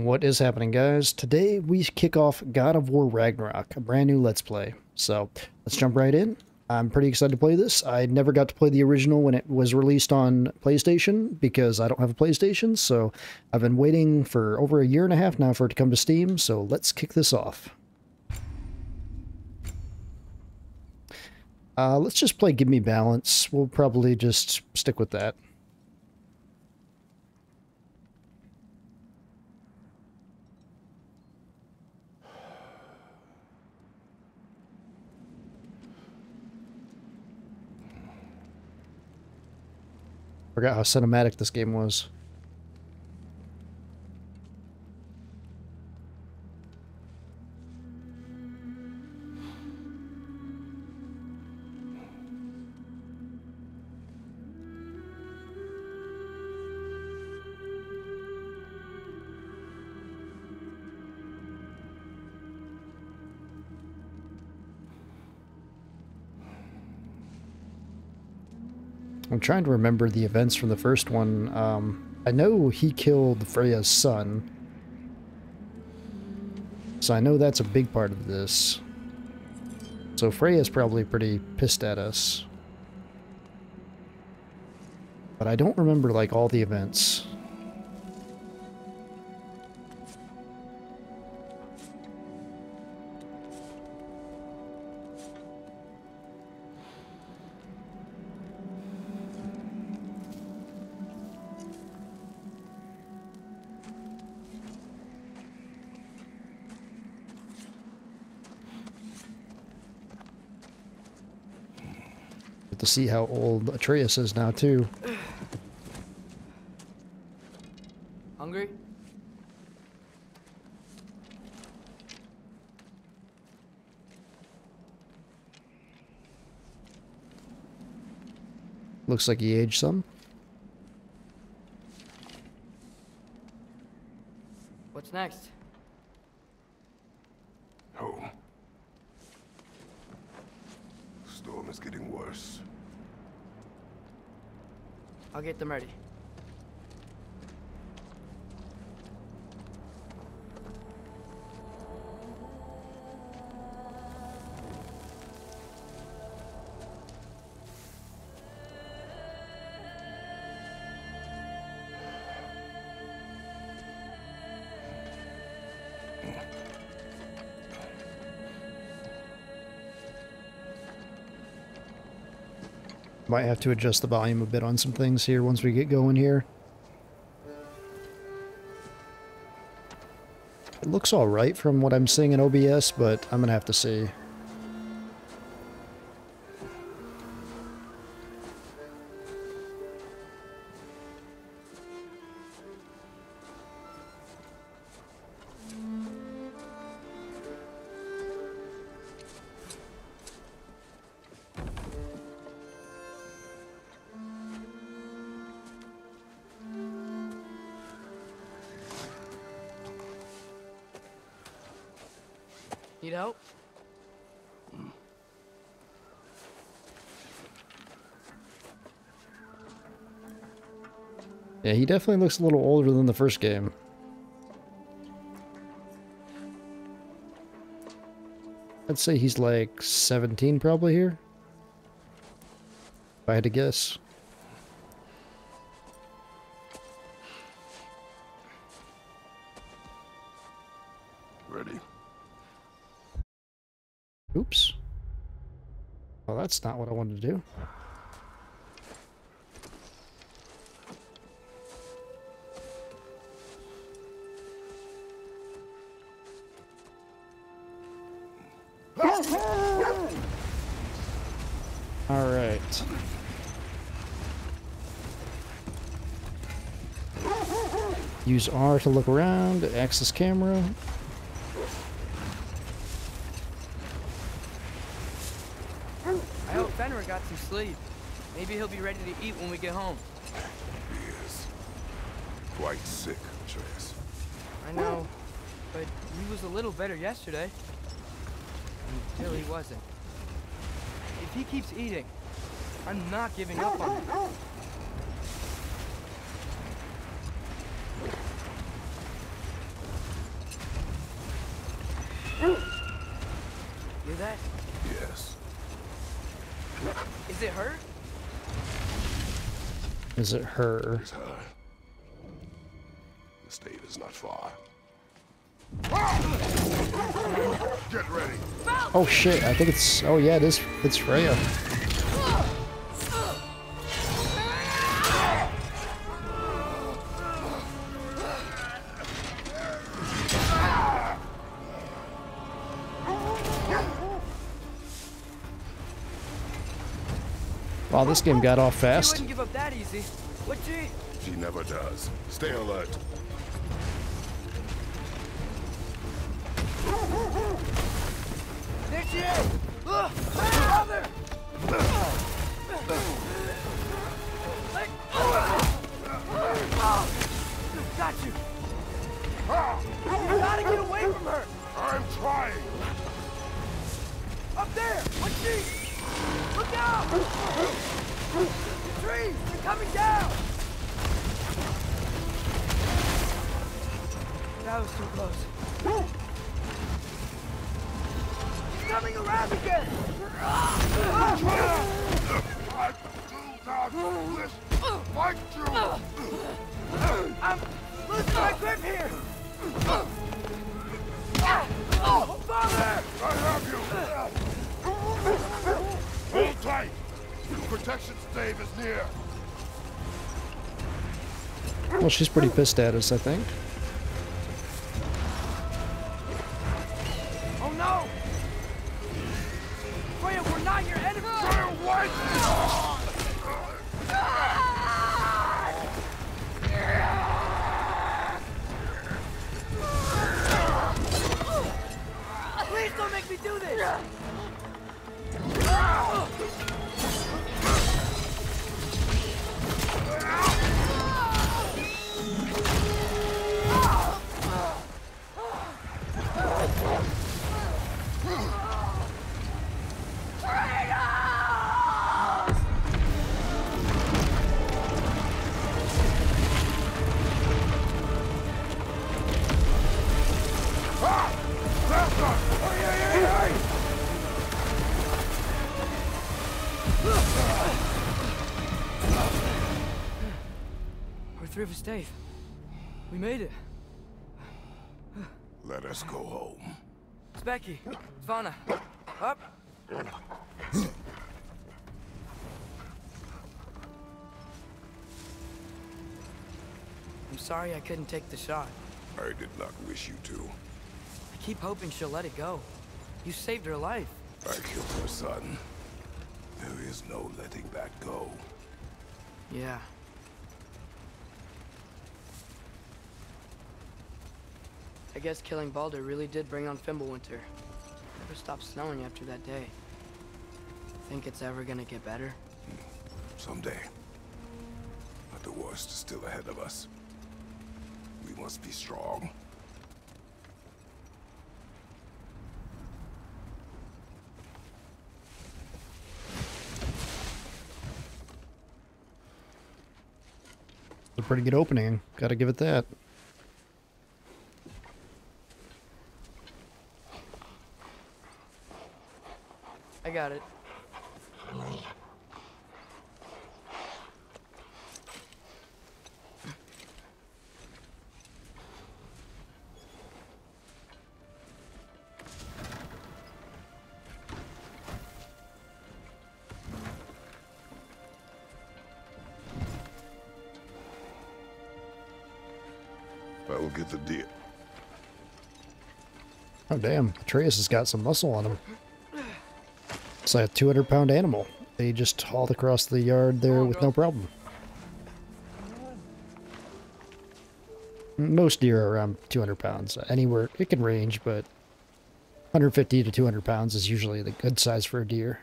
What is happening, guys? Today we kick off God of War Ragnarok, a brand new Let's Play. So let's jump right in. I'm pretty excited to play this. I never got to play the original when it was released on PlayStation because I don't have a PlayStation, so I've been waiting for over a year and a half now for it to come to Steam, so let's kick this off. Let's just play Give Me Balance. We'll probably just stick with that. Forgot how cinematic this game was. I'm trying to remember the events from the first one. I know he killed Freya's son. So I know that's a big part of this. So Freya's probably pretty pissed at us. But I don't remember, like, all the events. To see how old Atreus is now, too. Hungry? Looks like he aged some. What's next? Home. Storm is getting worse. I'll get them ready. Might have to adjust the volume a bit on some things here once we get going here. It looks alright from what I'm seeing in OBS, but I'm gonna have to see. Need help? Yeah, he definitely looks a little older than the first game. I'd say he's like 17 probably here, if I had to guess. Ready? Oops. Well, that's not what I wanted to do. All right. Use R to look around, access camera. I hope Fenrir got some sleep. Maybe he'll be ready to eat when we get home. He is quite sick, Atreus. I know, but he was a little better yesterday. Until he wasn't. If he keeps eating, I'm not giving up on him. it her? Is it her? It's her. The stave is not far. Get ready. Oh shit, I think it's... Oh yeah, it is. It's Freya. Wow, this game got off She fast. wouldn't give up that easy. What she? She never does. Stay alert. There she is! Father! Got you! You gotta get away from her! I'm trying. Up there! What's she? Look out! The trees! They're coming down! That was too close. He's coming around again! I do not wish to fight you. I'm losing my grip here! Oh, Father! I have you. Hold tight. The protection stave is near. Well, she's pretty pissed at us, I think. Oh no! Freya, we're not your enemy! Freya, what? Please don't make me do this! We're through the stave. We made it. Let us go home. It's Becky. Svana. Up. I'm sorry I couldn't take the shot. I did not wish you to. I keep hoping she'll let it go. You saved her life. I killed her son. There is no letting that go. Yeah. I guess killing Baldur really did bring on Fimbulwinter. Never stopped snowing after that day. Think it's ever gonna get better? Someday. But the worst is still ahead of us. We must be strong. A pretty good opening. Gotta give it that. I got it. I will get the deer. Oh damn, Atreus has got some muscle on him. It's like a 200-pound animal. They just hauled across the yard there with no problem. Most deer are around 200 pounds. Anywhere, it can range, but 150 to 200 pounds is usually the good size for a deer.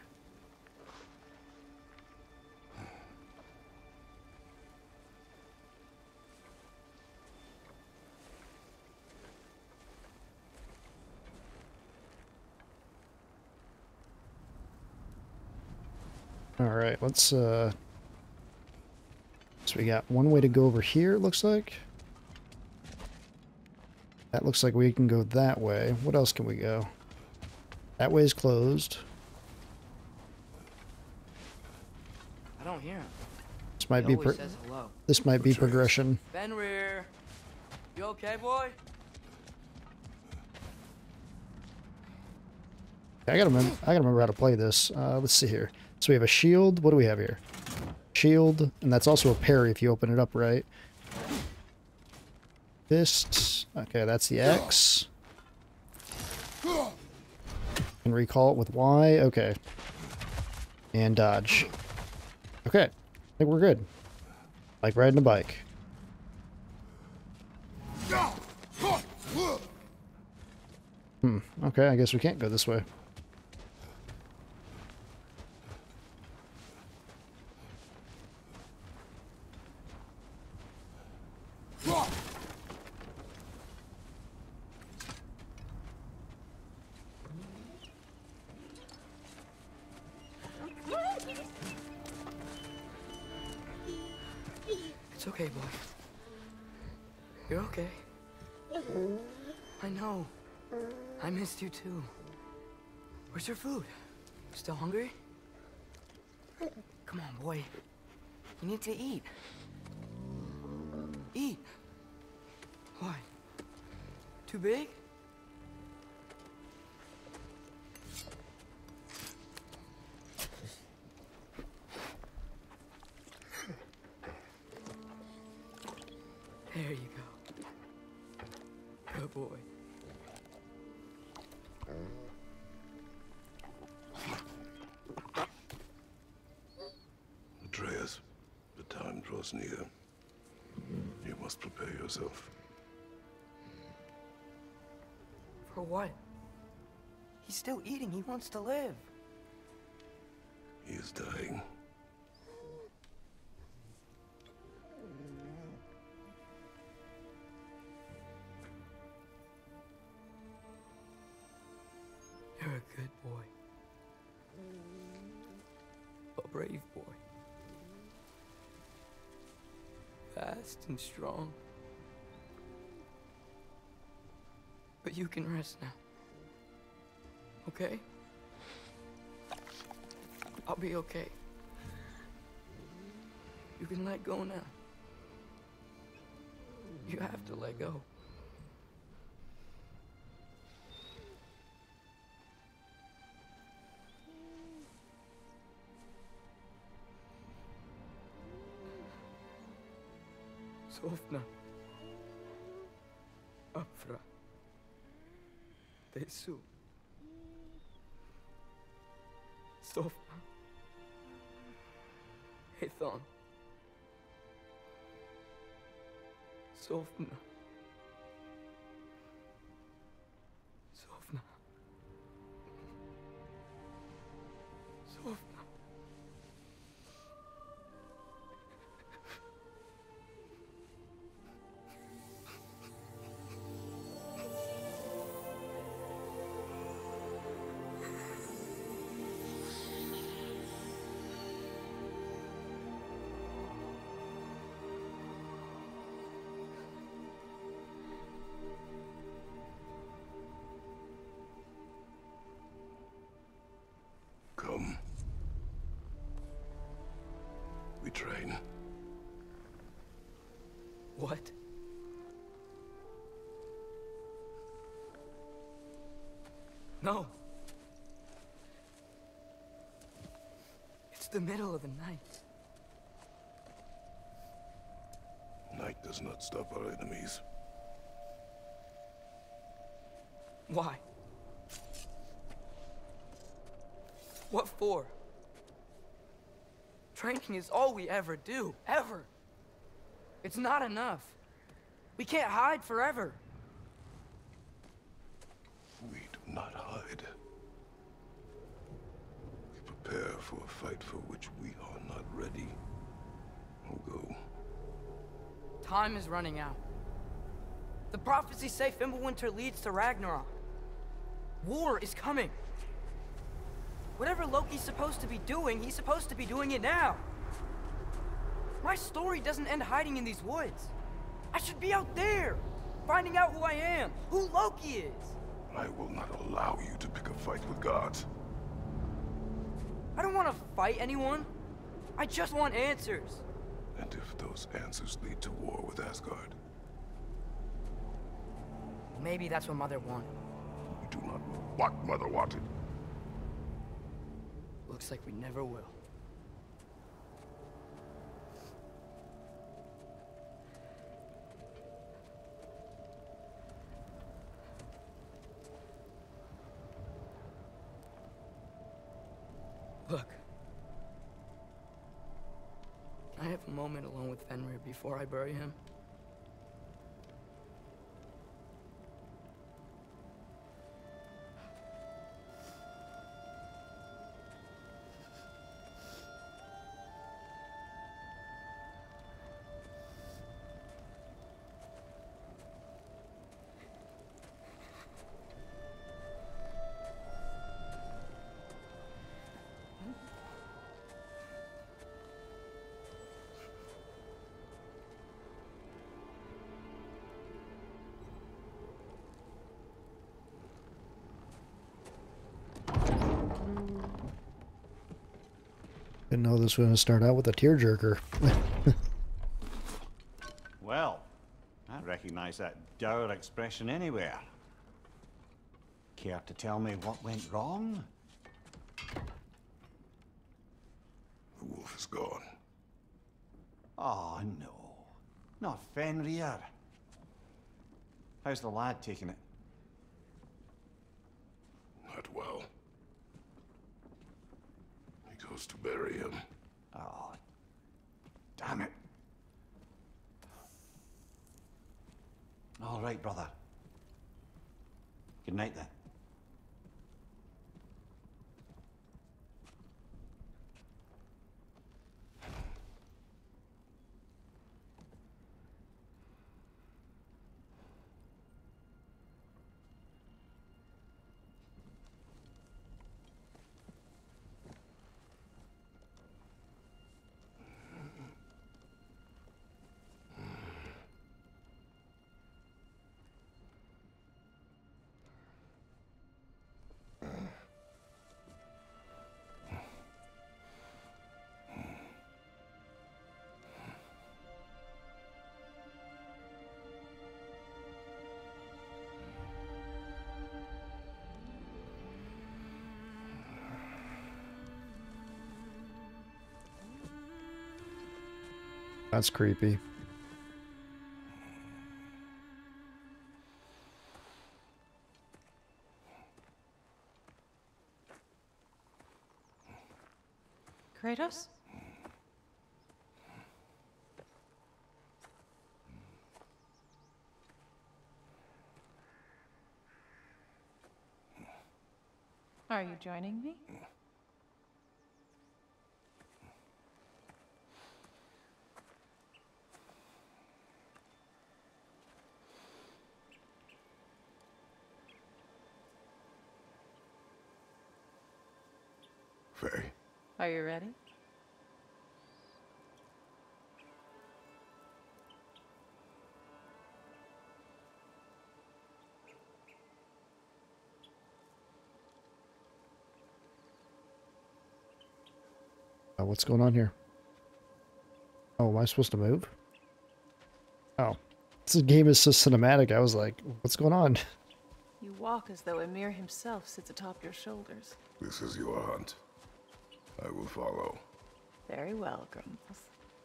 Alright, let's, so we got one way to go over here, it looks like. That looks like we can go that way. What else can we go? That way is closed. don't hear him. This might He be always says hello. this might be progression. Fenrir, you okay, boy? I gotta remember how to play this. Let's see here. So we have a shield. What do we have here? Shield, and that's also a parry if you open it up right. Fist. Okay, that's the X. And recall it with Y. Okay. And dodge. Okay. I think we're good. Like riding a bike. Okay, I guess we can't go this way. It's okay, boy. You're okay. I know. I missed you too. Where's your food? Still hungry? Come on, boy. You need to eat. Eat. Why? Too big? There you go. Good boy. Atreus, the time draws near. You must prepare yourself. For what? He's still eating. He wants to live. He is dying. You're a good boy. A brave boy. Fast and strong. But you can rest now. Okay? I'll be okay. You can let go now. You have to let go. Sofna. Afra. Tesu. Sofna. Hathon. Sofna. Sofna. Sofna. Come. We train. What? No. It's the middle of the night. Night does not stop our enemies. Why? What for? Training is all we ever do, ever. It's not enough. We can't hide forever. We do not hide. We prepare for a fight for which we are not ready. Go. Time is running out. The prophecies say Fimbulwinter leads to Ragnarok. War is coming. Whatever Loki's supposed to be doing, he's supposed to be doing it now. My story doesn't end hiding in these woods. I should be out there, finding out who I am, who Loki is. I will not allow you to pick a fight with gods. I don't want to fight anyone. I just want answers. And if those answers lead to war with Asgard? Maybe that's what Mother wanted. We do not know what Mother wanted. Looks like we never will. Look. Can I have a moment alone with Fenrir before I bury him? Didn't know this was going to start out with a tearjerker. Well, I recognize that dour expression anywhere. Care to tell me what went wrong? The wolf is gone. Oh, no. Not Fenrir. How's the lad taking it? Not well. He goes to bury him. Oh, damn it. All right, brother. Good night, then. That's creepy. Kratos? Are you joining me? Faye. Are you ready? What's going on here? Oh, am I supposed to move? Oh, this game is so cinematic. I was like, what's going on? You walk as though Ymir himself sits atop your shoulders. This is your hunt. I will follow. Very well, Grumbles.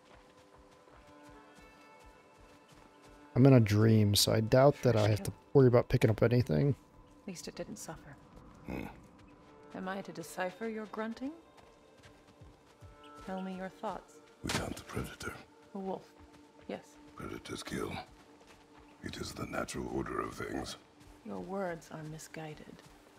I'm in a dream, so I doubt that I have to worry about picking up anything. At least it didn't suffer. Am I to decipher your grunting? Tell me your thoughts. We hunt the predator. A wolf. Yes. Predators kill. It is the natural order of things. Your words are misguided.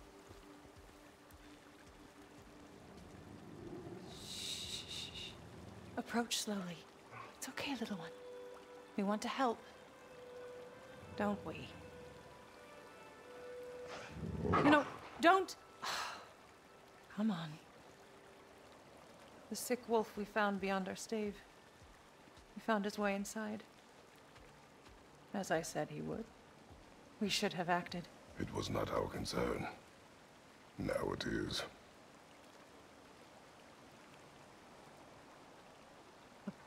Shh. Approach slowly. It's okay, little one. We want to help. Don't we? No, don't! Come on. The sick wolf we found beyond our stave. He found his way inside. As I said he would. We should have acted. It was not our concern. Now it is.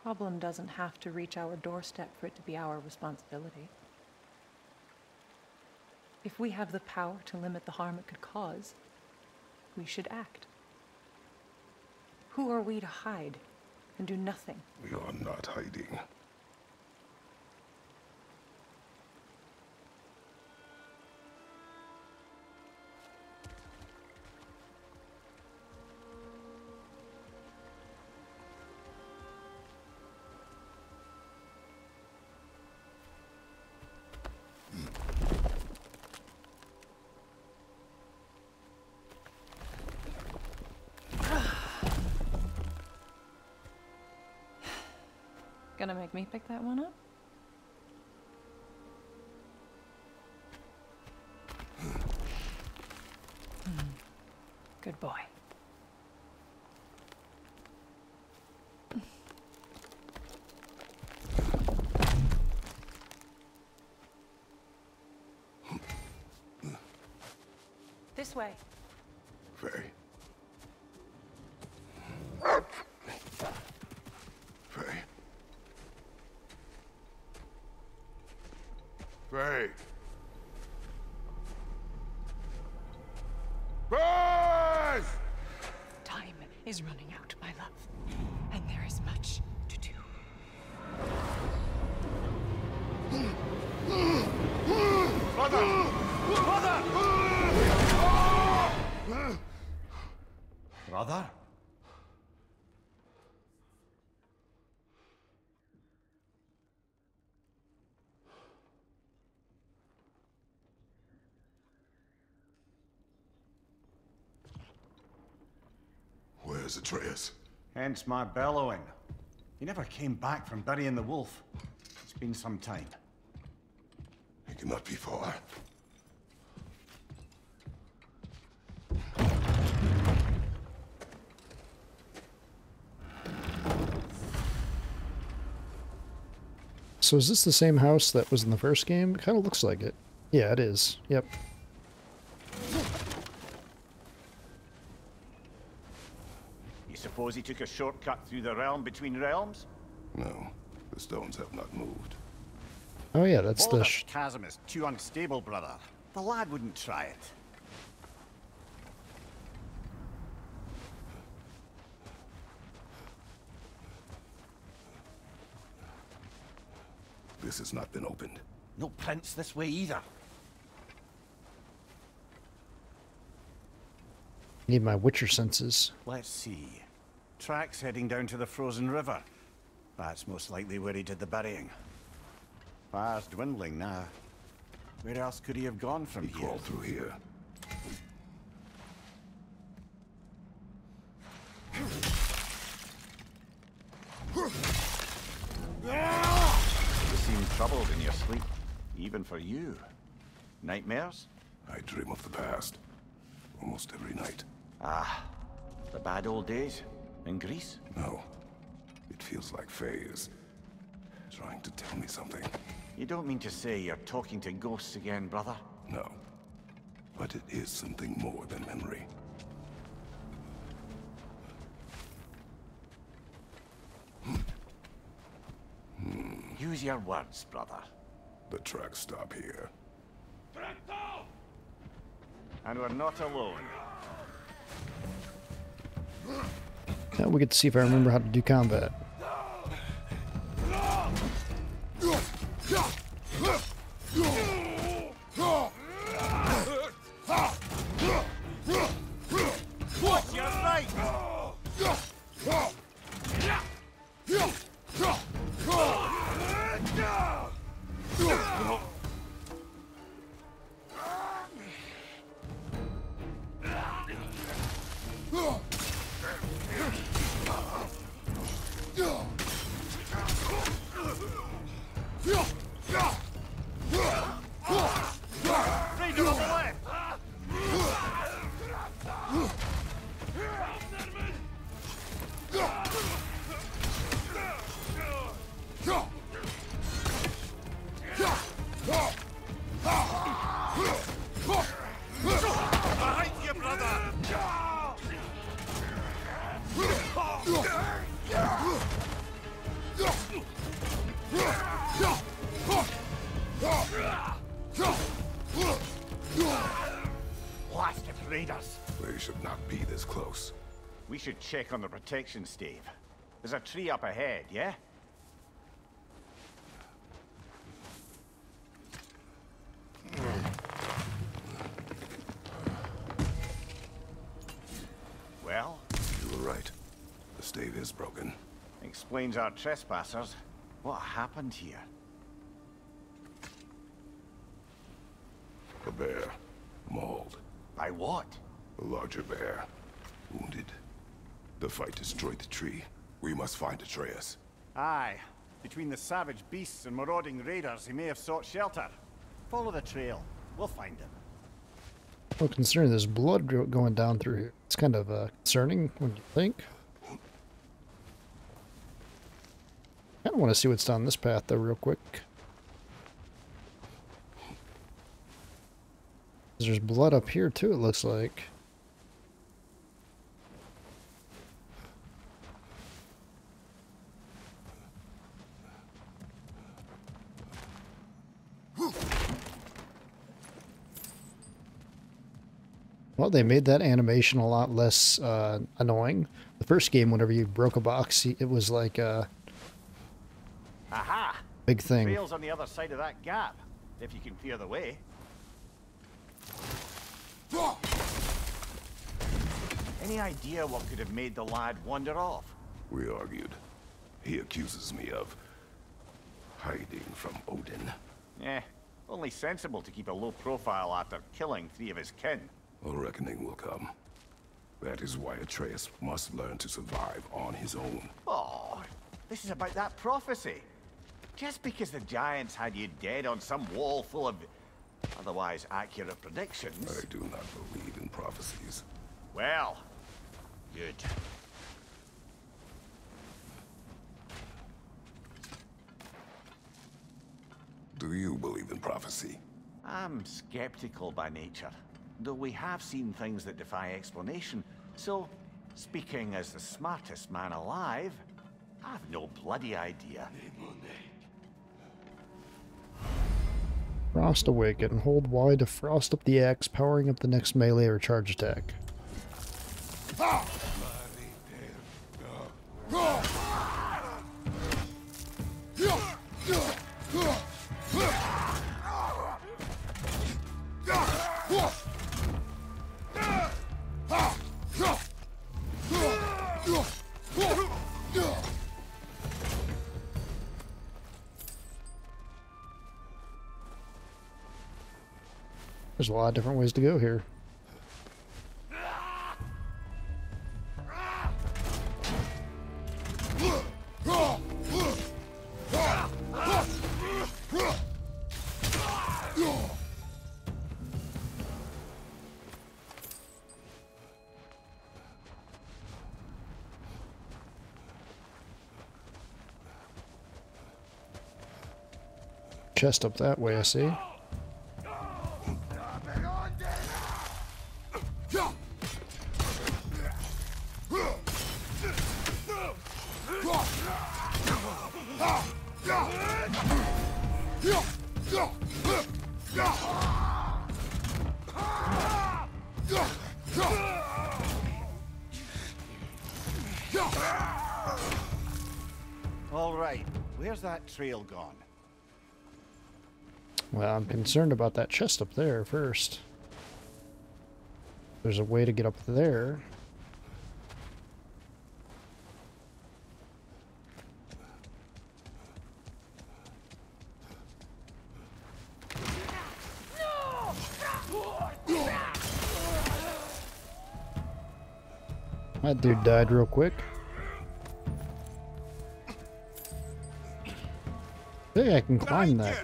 problem doesn't have to reach our doorstep for it to be our responsibility. If we have the power to limit the harm it could cause, we should act. Who are we to hide and do nothing? We are not hiding. Gonna make me pick that one up? Good boy. This way. Faye. Faye. Faye. Faye! Time is running out, my love, and there is much to do. Brother? Where's Atreus? Hence my bellowing. He never came back from burying the wolf. It's been some time. He cannot be far. So is this the same house that was in the first game? It kind of looks like it. Yeah, it is. Yep. You suppose he took a shortcut through the realm between realms? No, the stones have not moved. Oh yeah, that's the... Boulder's chasm is too unstable, brother. The lad wouldn't try it. This has not been opened. No prints this way either. Need my Witcher senses. Let's see. Tracks heading down to the frozen river. That's most likely where he did the burying. Fire's dwindling now. Where else could he have gone from He here? crawled through here. You seem troubled in your sleep, even for you. Nightmares? I dream of the past. Almost every night. Ah, the bad old days? In Greece? No. It feels like Faye is trying to tell me something. You don't mean to say you're talking to ghosts again, brother? No. But it is something more than memory. Use your words, brother. The tracks stop here. And we're not alone. Now we get to see if I remember how to do combat. Watch your right! Right over left! Behind you, brother! raiders. They should not be this close. We should check on the protection stave. There's a tree up ahead, yeah? Well? You were right. The stave is broken. Explains our trespassers. What happened here? A bear. Mauled. By what? A larger bear. Wounded. The fight destroyed the tree. We must find Atreus. Aye. Between the savage beasts and marauding raiders, he may have sought shelter. Follow the trail. We'll find him. Well, considering there's blood going down through here, it's kind of concerning when you think. I kind of want to see what's down this path, though, real quick. There's blood up here, too, it looks like. Well, they made that animation a lot less annoying. The first game, whenever you broke a box, it was like a Aha! big thing. Trail's on the other side of that gap, if you can clear the way. Any idea what could have made the lad wander off? We argued. He accuses me of hiding from Odin. Eh, only sensible to keep a low profile after killing 3 of his kin. A reckoning will come. That is why Atreus must learn to survive on his own. Oh, this is about that prophecy. Just because the giants had you dead on some wall full of otherwise accurate predictions. I do not believe in prophecies. Well, good. Do you believe in prophecy? I'm skeptical by nature, though we have seen things that defy explanation. So, speaking as the smartest man alive, I've no bloody idea. Frost Awaken. Hold Y to frost up the axe, powering up the next melee or charge attack. There's a lot of different ways to go here. Chest up that way, I see. All right, where's that trail gone? Well, I'm concerned about that chest up there first. There's a way to get up there. That dude died real quick. I think I can climb that.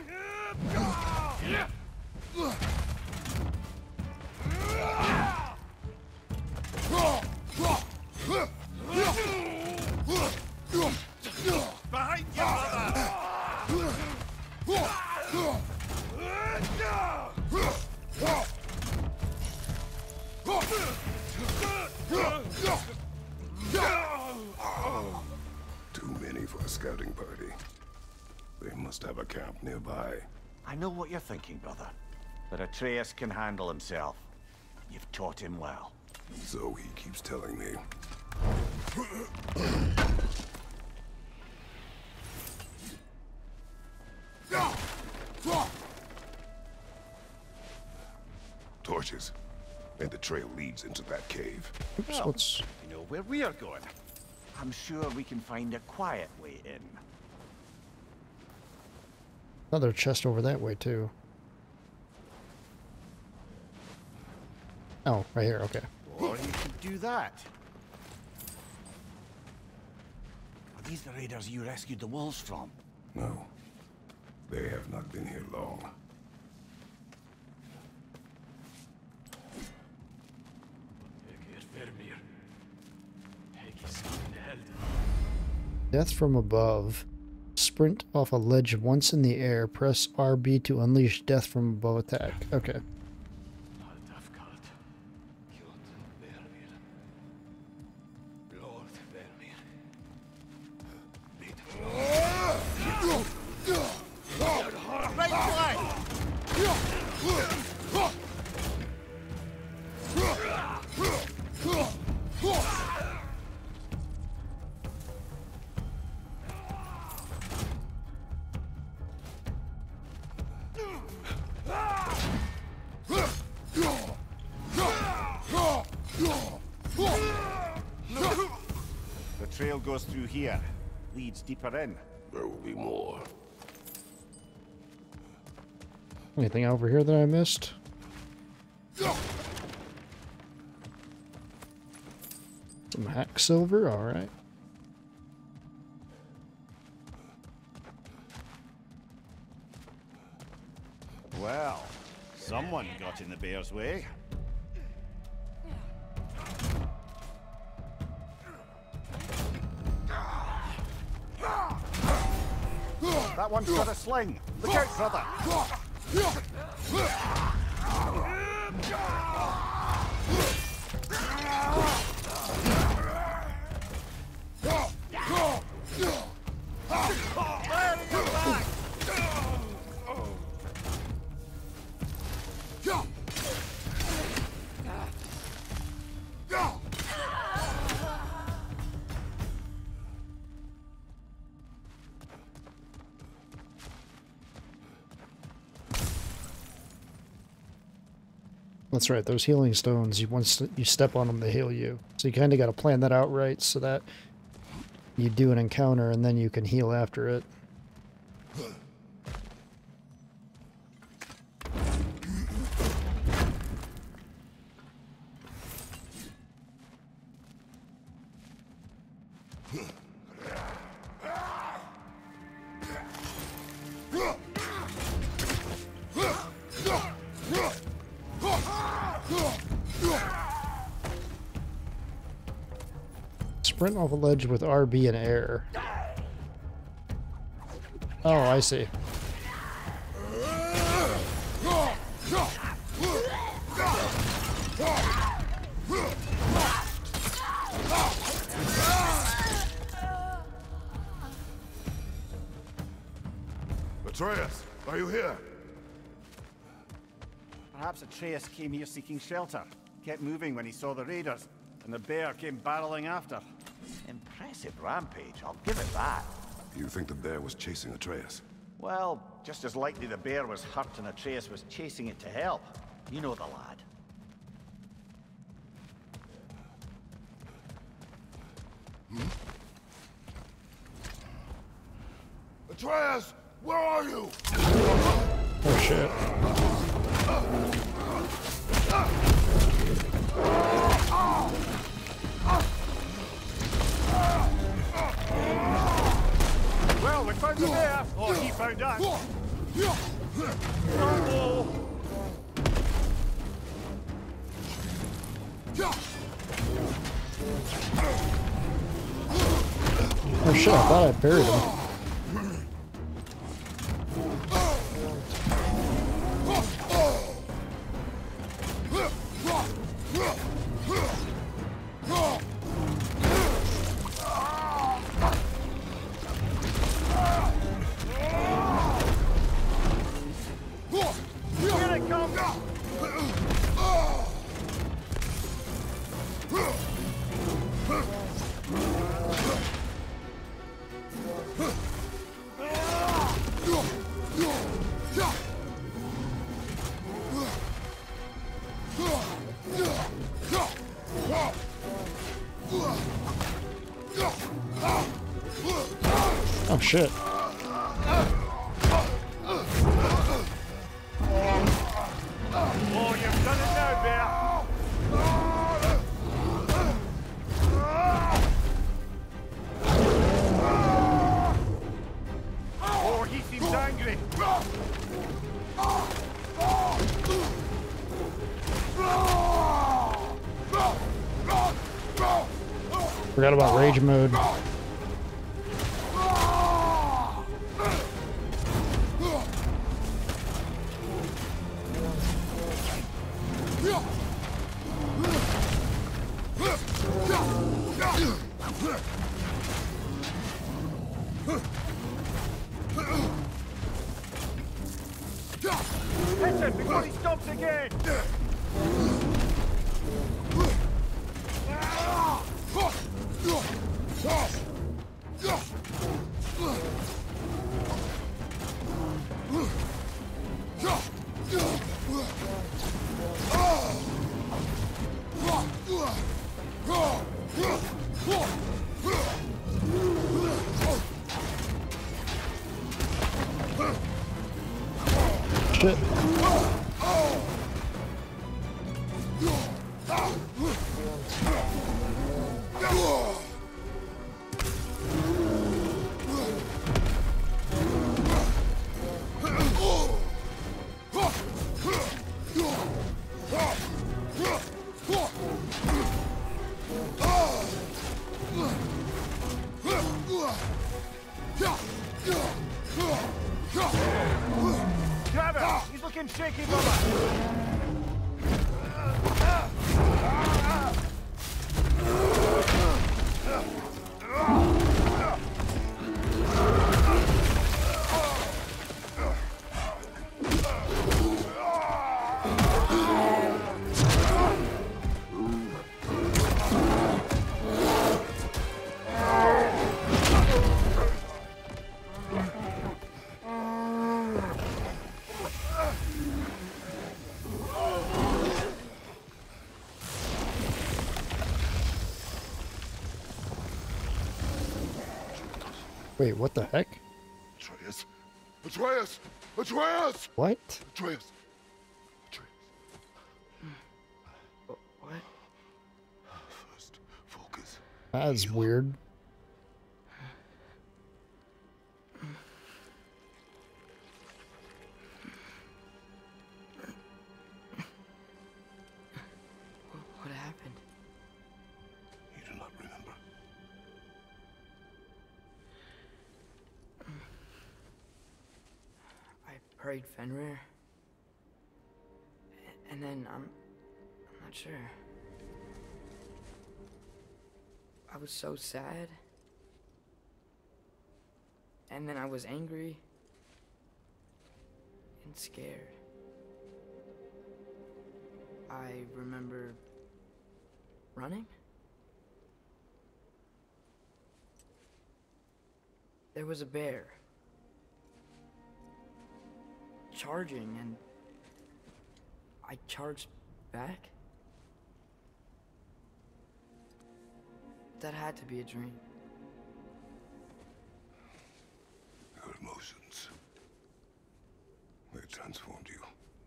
Behind you, brother! Too many for a scouting party. They must have a camp nearby. I know what you're thinking, brother. But Atreus can handle himself. You've taught him well. So he keeps telling me. Torches. And the trail leads into that cave. Oops, Well, what's... you know where we are going. I'm sure we can find a quiet way in. Another chest over that way, too. Oh, right here, okay. Or you could do that. Are these the raiders you rescued the wolves from? No. They have not been here long. Death from above. Sprint off a ledge once in the air. Press RB to unleash death from above attack. Okay. The trail goes through here. Leads deeper in. There will be more. Anything over here that I missed? Some hack silver, alright. Well, someone got in the bear's way. That one's got a sling. Look out, brother. That's right, those healing stones, once you step on them, they heal you. So you kind of got to plan that out right so that you do an encounter and then you can heal after it. Sprint off a ledge with RB and air. Oh, I see. Atreus, are you here? Perhaps Atreus came here seeking shelter. Kept moving when he saw the raiders, and the bear came barreling after. Impressive rampage, I'll give it that. You think the bear was chasing Atreus? Well, just as likely the bear was hurt and Atreus was chasing it to help. You know the lad. Atreus, where are you? Oh shit. Well, we found the bear! Or he found us! Oh. Oh shit, I thought I buried him. Oh shit. Oh, you've done it now, Bear. Oh, he seems angry. Forgot about rage mode. Hit him before he stops again. Shit. Grab him! He's looking shaky, Bubba! Wait, what the heck? Atreus! Atreus! Atreus! What? Atreus! Atreus. What? First, focus. That's weird. What happened? You do not remember. I prayed Fenrir. And then I'm not sure. I was so sad. And then I was angry and scared. I remember running. There was a bear charging, and I charged back. That had to be a dream. Your emotions. They transformed you.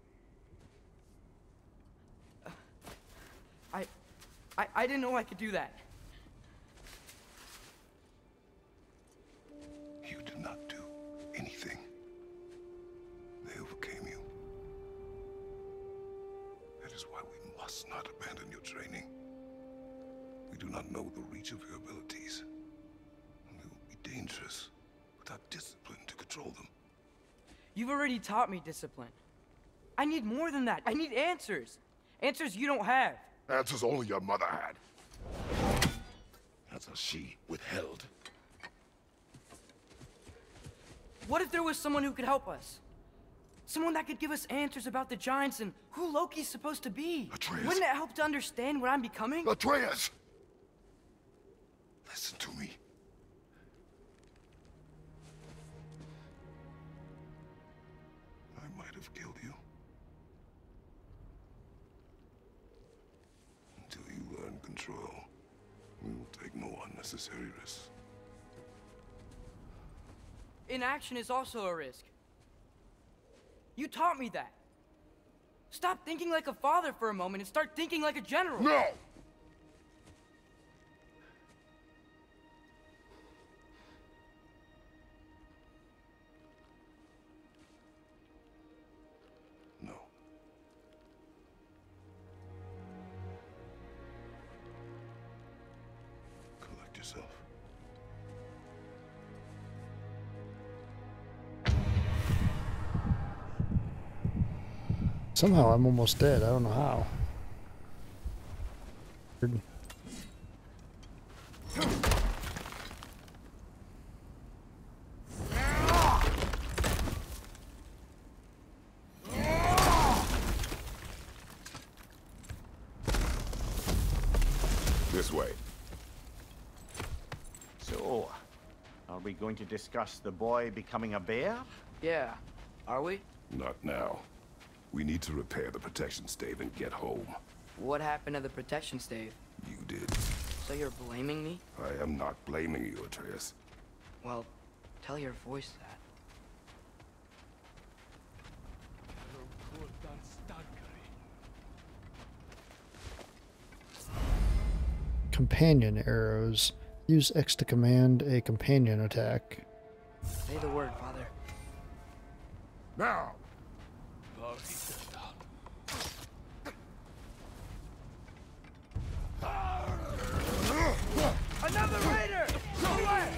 I didn't know I could do that. You did not do anything. They overcame you. That is why we must not abandon your training. We do not know the reach of your abilities. And they will be dangerous without discipline to control them. You've already taught me discipline. I need more than that. I need answers. Answers you don't have. Answers only your mother had. Answers she withheld. What if there was someone who could help us? Someone that could give us answers about the giants and who Loki's supposed to be. Atreus. Wouldn't it help to understand what I'm becoming? Atreus! Listen to me. I have killed you. Until you learn control, we will take no unnecessary risks. Inaction is also a risk. You taught me that. Stop thinking like a father for a moment and start thinking like a general. No! No. Collect yourself. Somehow I'm almost dead. I don't know how. Weird. This way. So, are we going to discuss the boy becoming a bear? Yeah, are we? Not now. We need to repair the protection stave and get home. What happened to the protection stave? You did. So you're blaming me? I am not blaming you, Atreus. Well, tell your voice that. Companion arrows. Use X to command a companion attack. Say the word, Father. Now! Another raider! Away!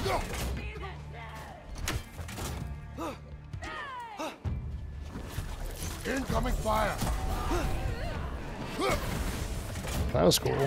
Incoming fire! That was cool.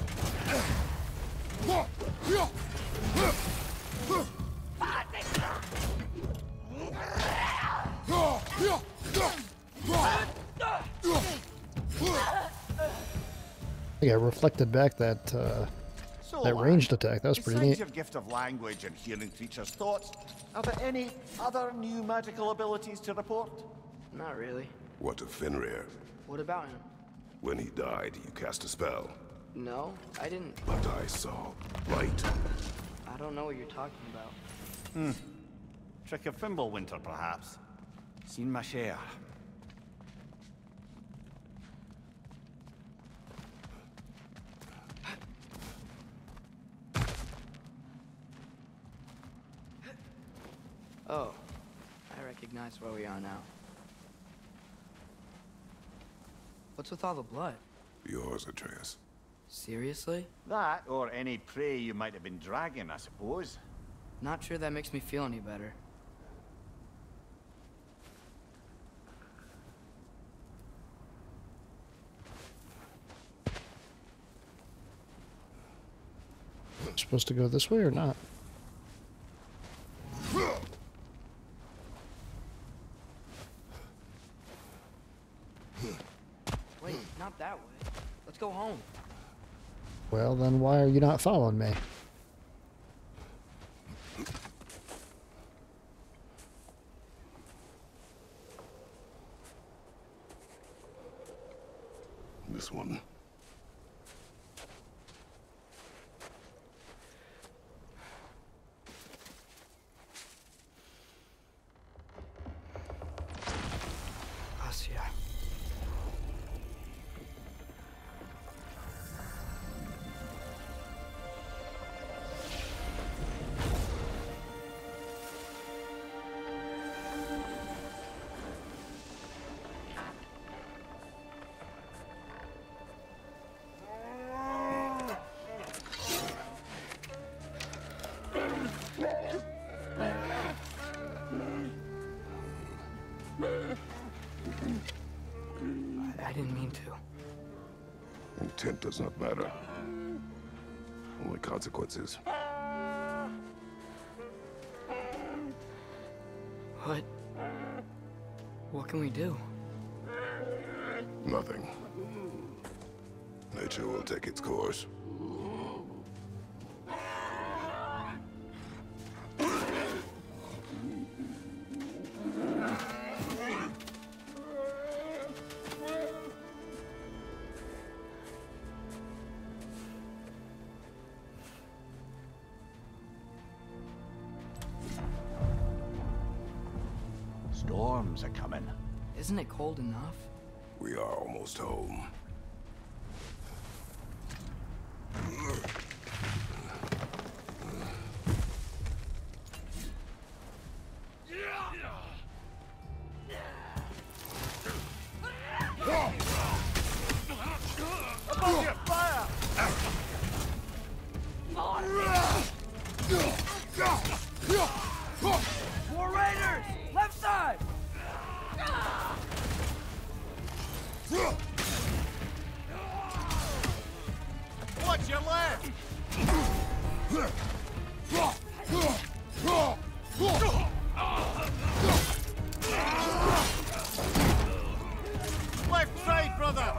I reflected back that So, that ranged attack. That was pretty besides neat. your gift of language and hearing creatures' thoughts, are there any other new magical abilities to report? Not really. What of Fenrir? What about him? When he died, you cast a spell. No, I didn't. But I saw light. I don't know what you're talking about. Trick of Fimbulwinter, perhaps. Seen my share. Oh, I recognize where we are now. What's with all the blood? Yours, Atreus. Seriously? That, or any prey you might have been dragging, I suppose. Not sure that makes me feel any better. Supposed to go this way or not? Wait, not that way. Let's go home. Well, then why are you not following me? This one. Asya. I didn't mean to. Intent does not matter. Only consequences. What? What can we do? Nothing. Nature will take its course. storms are coming. Isn't it cold enough? We are almost home. More raiders! Left side! Watch your left! Left side, brother!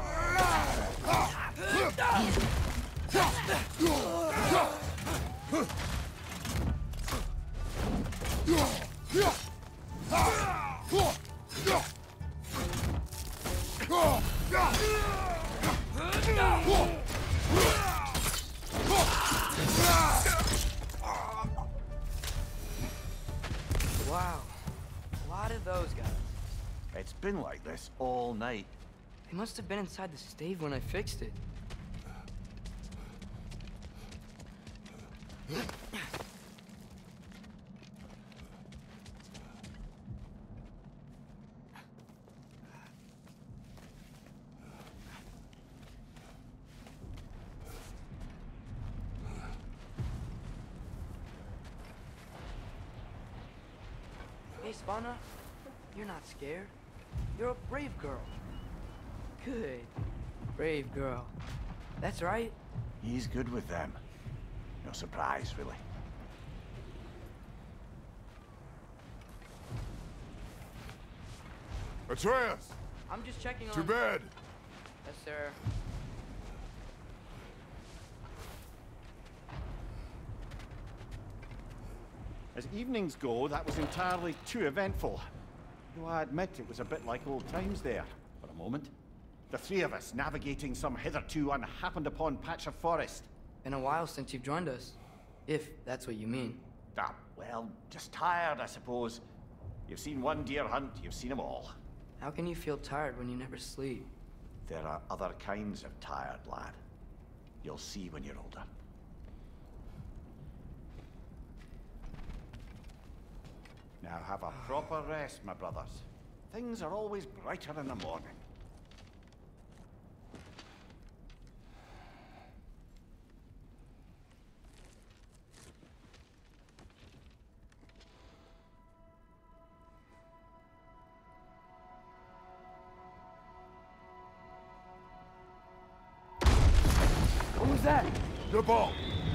Wow. A lot of those guys. It's been like this all night. They must have been inside the stave when I fixed it. Hey, Svanna, you're not scared. You're a brave girl. Good. Brave girl. That's right. He's good with them. No surprise, really. Atreus! I'm just checking on... To bed! Yes, sir. As evenings go, that was entirely too eventful. Though I admit it was a bit like old times there, for a moment. The three of us navigating some hitherto unhappened upon patch of forest. Been a while since you've joined us. If that's what you mean. Ah, well, just tired, I suppose. You've seen one deer hunt, you've seen them all. How can you feel tired when you never sleep? There are other kinds of tired, lad. You'll see when you're older. Now have a proper rest, my brothers. Things are always brighter in the morning. What was that? The ball!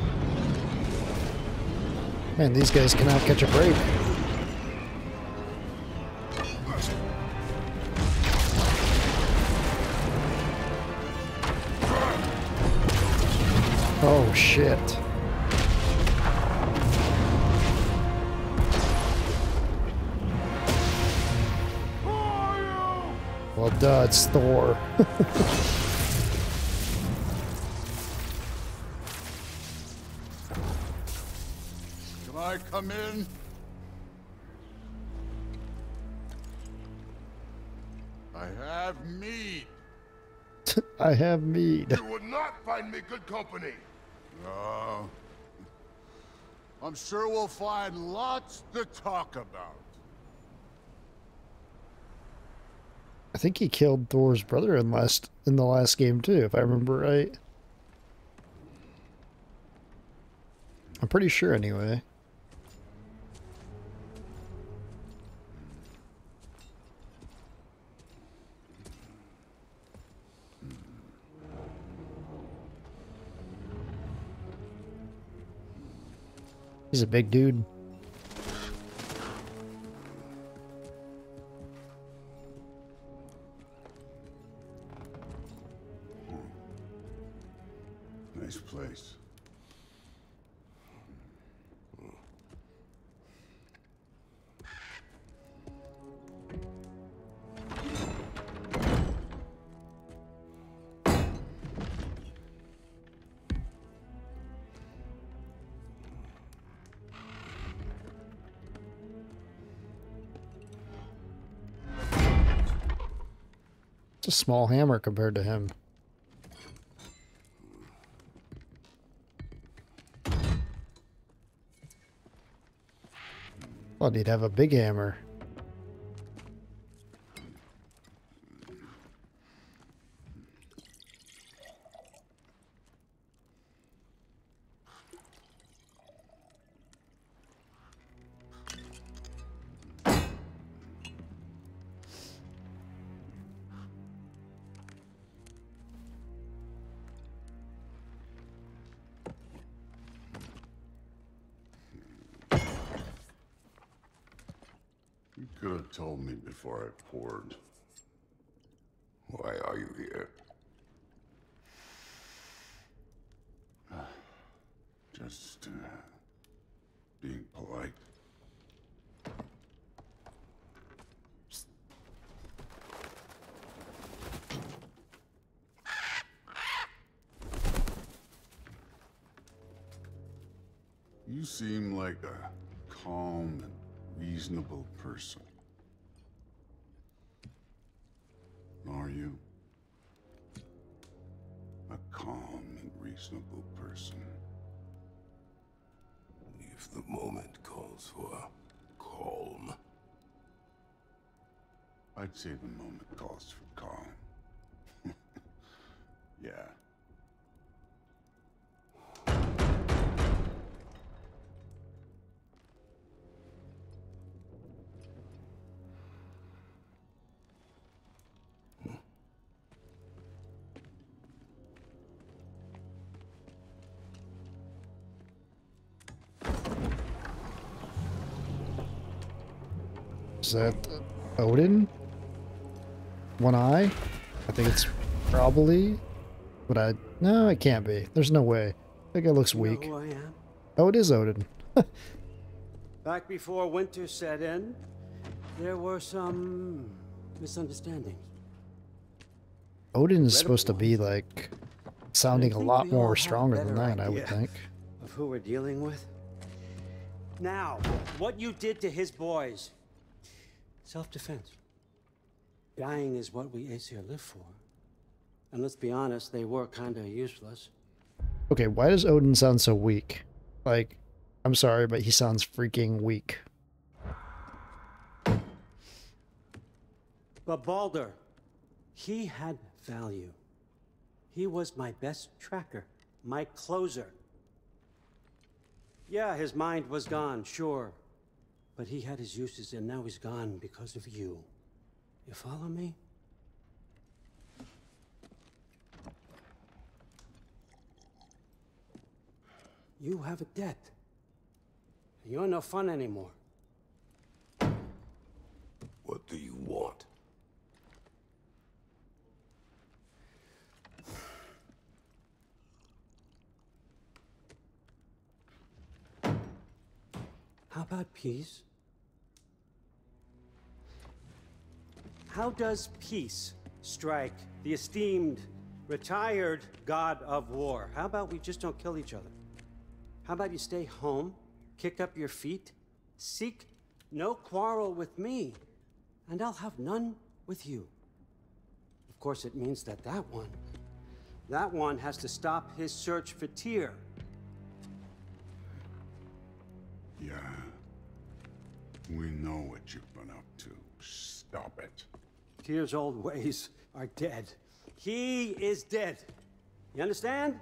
Man, these guys cannot catch a break. Oh, shit. Well, duh, it's Thor. Can I come in? I have mead. I have mead. You would not find me good company. No. I'm sure we'll find lots to talk about. I think he killed Thor's brother in the last game too, if I remember right. I'm pretty sure anyway. He's a big dude. Nice place. It's a small hammer compared to him. Well, he'd have a big hammer. You could have told me before I poured. Why are you here? Just, being polite. You seem like a calm and reasonable person. Are you? A calm and reasonable person. If the moment calls for calm. I'd say the moment calls for calm. Yeah. Is that Odin? One eye? I think it's probably. But no, it can't be. There's no way. That guy looks weak. You know who I am? Oh, it is Odin. Back before winter set in, there were some misunderstandings. Odin is supposed to be like sounding a I think lot we all more have a stronger than better that, I would idea think. Of who we're dealing with. Now, what you did to his boys. Self-defense. Dying is what we Aesir live for. And let's be honest, they were kinda useless. Okay, why does Odin sound so weak? Like, I'm sorry, but he sounds freaking weak. But Baldur, he had value. He was my best tracker, my closer. Yeah, his mind was gone, sure. But he had his uses, and now he's gone because of you. You follow me? You have a debt. You're no fun anymore. What do you want? How about peace? How does peace strike the esteemed, retired god of war? How about we just don't kill each other? How about you stay home, kick up your feet, seek no quarrel with me, and I'll have none with you. Of course, it means that that one has to stop his search for Tyr. Yeah. We know what you've been up to. Stop it. Tyr's old ways are dead. He is dead. You understand?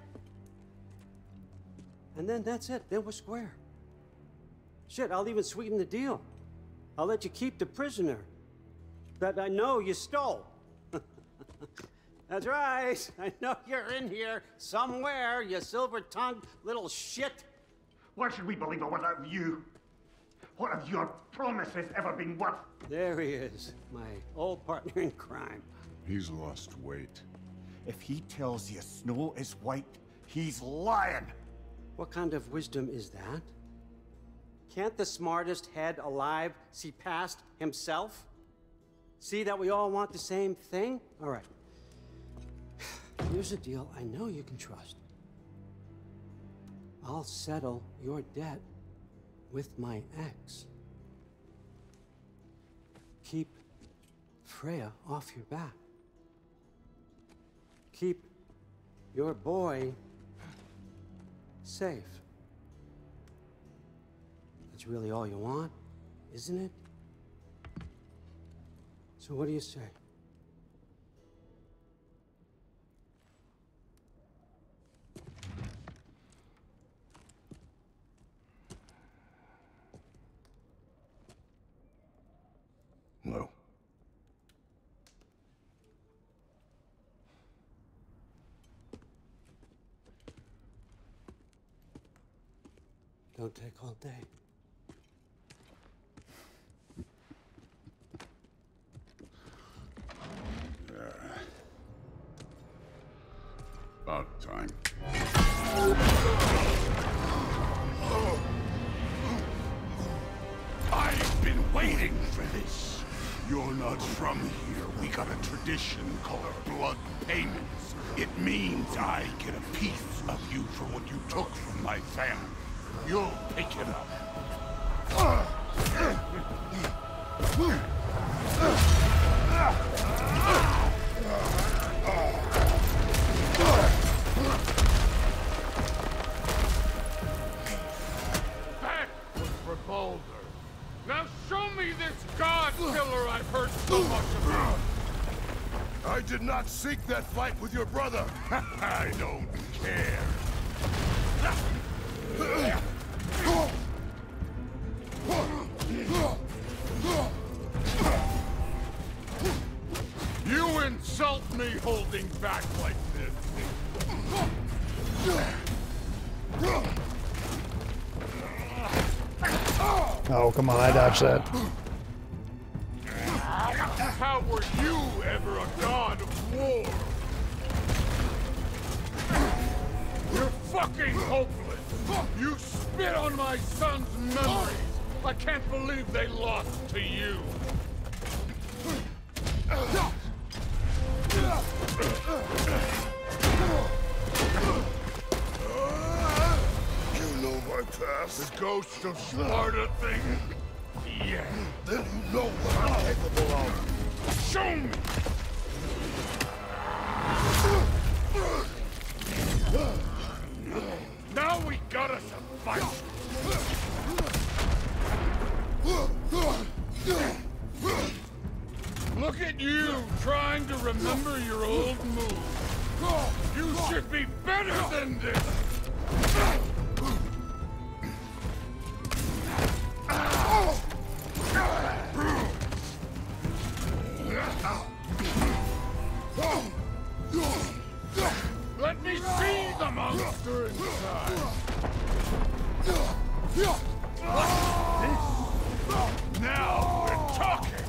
And then that's it. Then we're square. Shit, I'll even sweeten the deal. I'll let you keep the prisoner that I know you stole. That's right. I know you're in here somewhere, you silver-tongued little shit. Why should we believe a word out of you? What have your promises ever been worth? There he is, my old partner in crime. He's lost weight. If he tells you snow is white, he's lying. What kind of wisdom is that? Can't the smartest head alive see past himself? See that we all want the same thing? All right. Here's a deal I know you can trust. I'll settle your debt with my ex. Keep Freya off your back. keep your boy safe. That's really all you want, isn't it? So what do you say? No. Don't take all day. About time. I've been waiting for this. You're not from here. We got a tradition called blood payments. It means I get a piece of you for what you took from my family. You'll pick it up. That was for Baldur. Now show me this god killer I've heard so much about. I did not seek that fight with your brother. I don't care. You insult me holding back like this. Oh, come on, I dodged that. How were you ever a god of war? You're fucking hopeless. You spit on my son's memories. I can't believe they lost to you. You know my past. The ghost of Sparta thing? Yeah. Then you know what I'm capable of. Show me! Now we got us a fight! Look at you, trying to remember your old moves. You should be better than this! Let me see the monster inside! Now we're talking!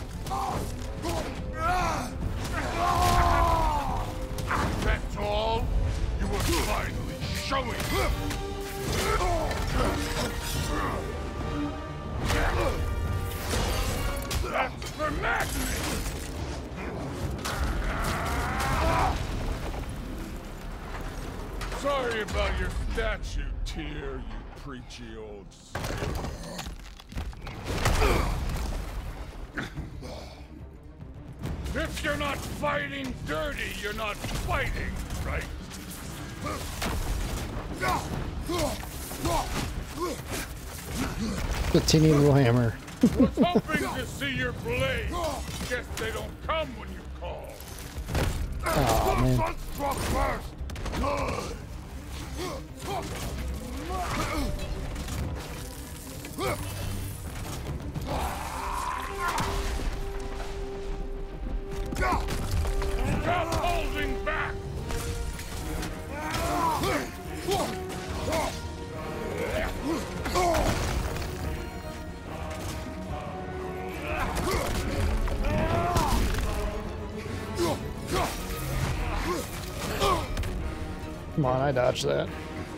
That's all? You were finally showing! That's for Magnus! Sorry about your statue, Tyr, you preachy old stick. If you're not fighting dirty, you're not fighting right. The teeny little hammer. Was hoping to see your blade. Guess they don't come when you call. Oh, man. Struck first. Good. Stop holding back! Come on, I dodged that.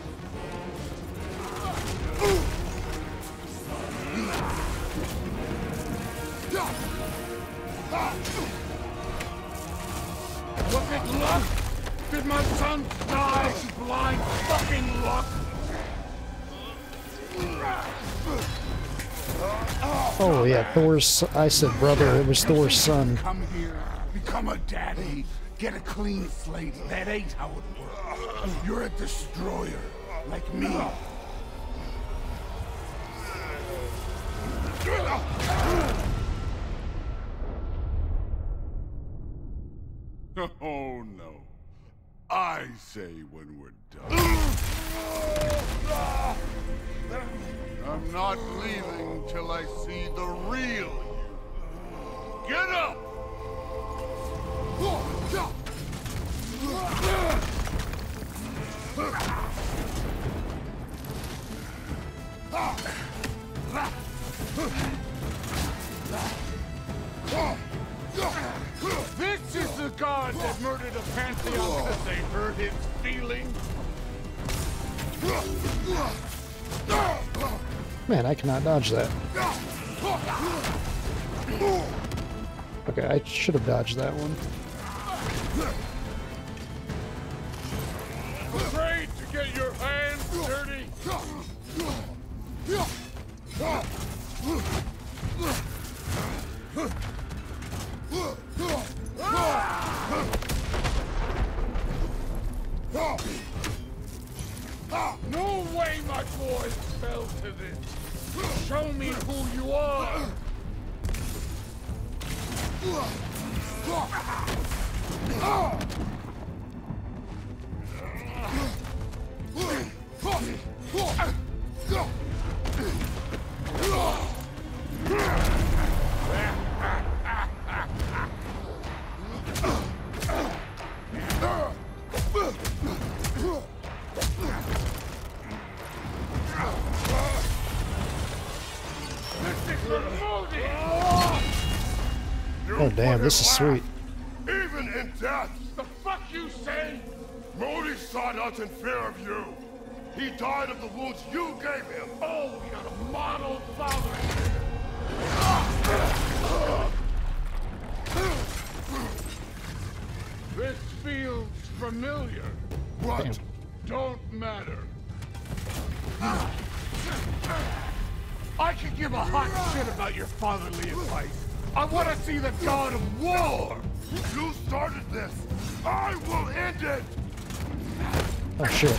Was it luck? Did my son die? Blind fucking luck? Oh, yeah, Thor's... I said brother, it was Thor's son. Come here, become a daddy. Get a clean slate. That ain't how it works. You're a destroyer, like me. Oh no. I say when we're done. I'm not leaving till I see the real you. Get up! This is the god that murdered a pantheon because they hurt his feelings. Man, I cannot dodge that. Okay, I should have dodged that one. Afraid to get your hands dirty? No way my boys fell to this. Show me who you are. Oh damn, this is sweet. Even in death, The fuck you say? Modi sought out in fear of you. He died of the wounds you gave him. Oh, you're a model father. This feels familiar. What? Damn. Don't matter. I could give a hot shit about your fatherly advice. I want to see the god of war. You started this. I will end it. Oh shit.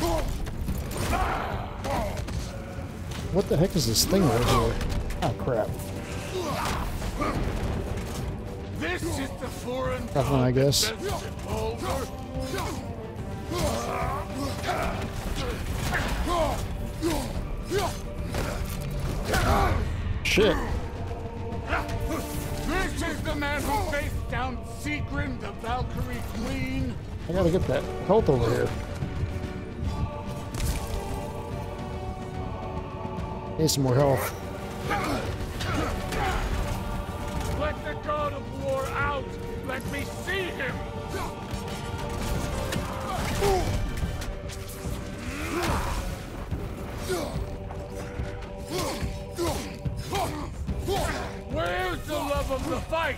What the heck is this thing right here? Oh crap. This is the foreign Nothing, I guess. Shit. This is the man who faced down Sigrun, the Valkyrie Queen. I gotta get that health over here. Need some more health. Let the god of war out. Let me see him. Where's the love of the fight?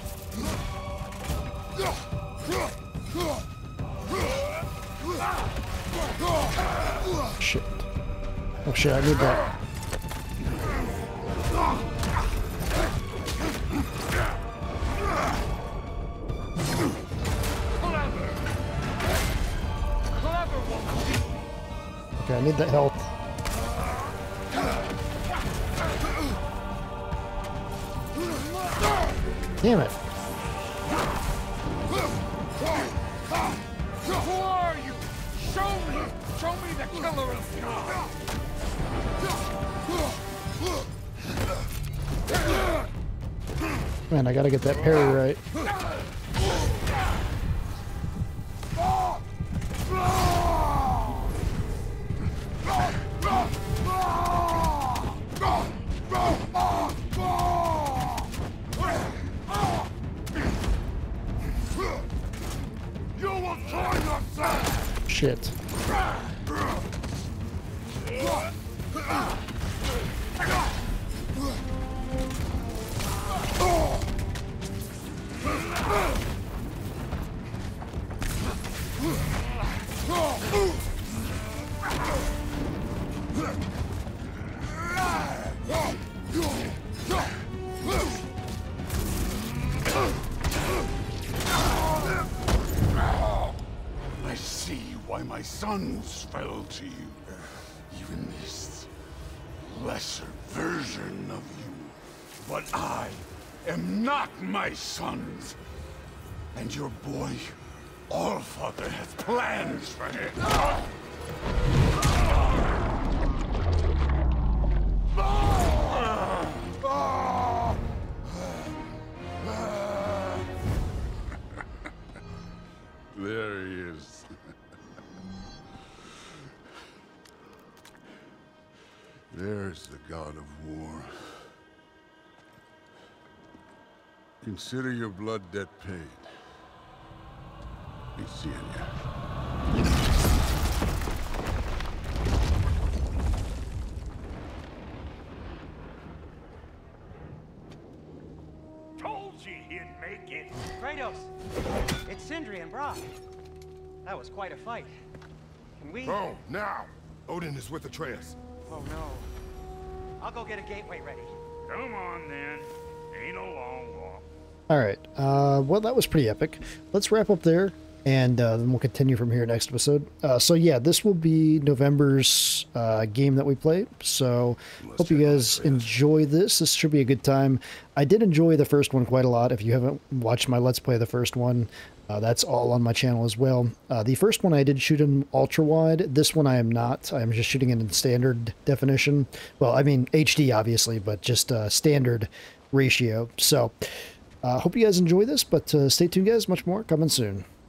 Shit. Oh shit, I need that. Okay, I need that health. Damn it. Who are you? Show me! Show me the killer of God! Man, I gotta get that parry right. You will join yourself. Shit. why my sons fell to you. Even this lesser version of you. But I am not my sons. And your boy, Allfather, has plans for him. There he is. There's the god of war. Consider your blood debt paid. Be seeing ya. Told you he'd make it. Kratos, it's Sindri and Brock. That was quite a fight. Can we? Oh, now! Odin is with Atreus. Oh no. I'll go get a gateway ready. Come on then. Ain't a long walk. All right. Well, that was pretty epic. Let's wrap up there, and then we'll continue from here next episode. So yeah, this will be November's game that we play. So hope you guys enjoy this. This should be a good time. I did enjoy the first one quite a lot. If you haven't watched my Let's Play of the first one, that's all on my channel as well. The first one I did shoot in ultra wide. This one I am not. I'm just shooting it in standard definition. Well, I mean HD obviously, but just standard ratio. So hope you guys enjoy this, but stay tuned guys, much more coming soon.